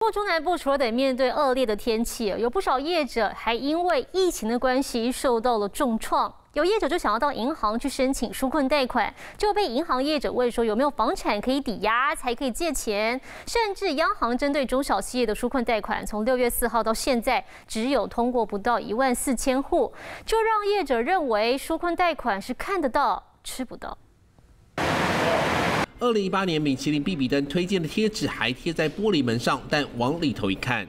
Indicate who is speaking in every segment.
Speaker 1: 中南部除了得面对恶劣的天气，有不少业者还因为疫情的关系受到了重创。有业者就想要到银行去申请纾困贷款，就被银行业者问说有没有房产可以抵押才可以借钱，甚至央行针对中小企业的纾困贷款，从6月4号到现在只有通过不到14000户，就让业者认为纾困贷款是看得到吃不到。
Speaker 2: 2018年，米其林必比登推荐的贴纸还贴在玻璃门上，但往里头一看，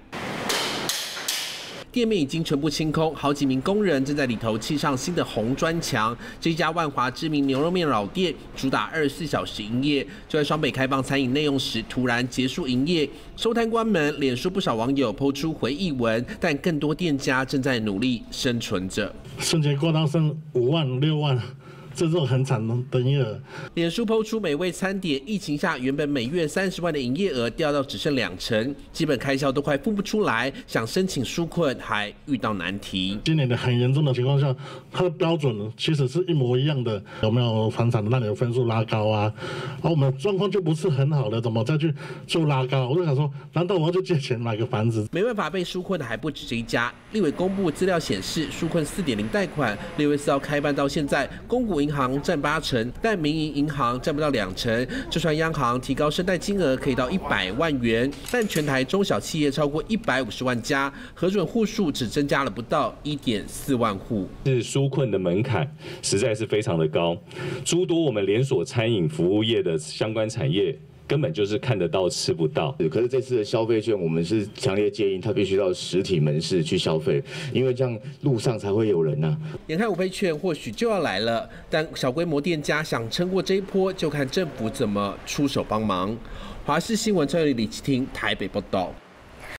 Speaker 2: 店面已经全部清空，好几名工人正在里头砌上新的红砖墙。这家万华知名牛肉面老店，主打24小时营业，就在双北开放餐饮内用时，突然结束营业，收摊关门。脸书不少网友抛出回忆文，但更多店家正在努力生存着。
Speaker 3: 瞬间过到剩5万、6万。这种很惨的营业额。
Speaker 2: 脸书抛出美味餐点，疫情下原本每月30万的营业额掉到只剩2成，基本开销都快付不出来，想申请纾困还遇到难题。
Speaker 3: 今年的很严重的情况下，它的标准其实是一模一样的，有没有房产让你的分数拉高啊？而我们状况就不是很好的，怎么再去做拉高？我就想说，难道我要去借钱买个房子？
Speaker 2: 没办法被纾困的还不止这一家。立委公布资料显示，纾困4.0贷款6月4号开办到现在，公股银行占8成，但民营银行占不到2成。就算央行提高申贷金额可以到100万元，但全台中小企业超过150万家，核准户数只增加了不到1.4万户。
Speaker 4: 是纾困的门槛实在是非常的高，诸多我们连锁餐饮服务业的相关产业。根本就是看得到吃不到。
Speaker 5: 可是这次的消费券，我们是强烈建议他必须到实体门市去消费，因为这样路上才会有人呐。
Speaker 2: 眼看5倍券或许就要来了，但小规模店家想撑过这一波，就看政府怎么出手帮忙。华视新闻陈友李启廷台北报道。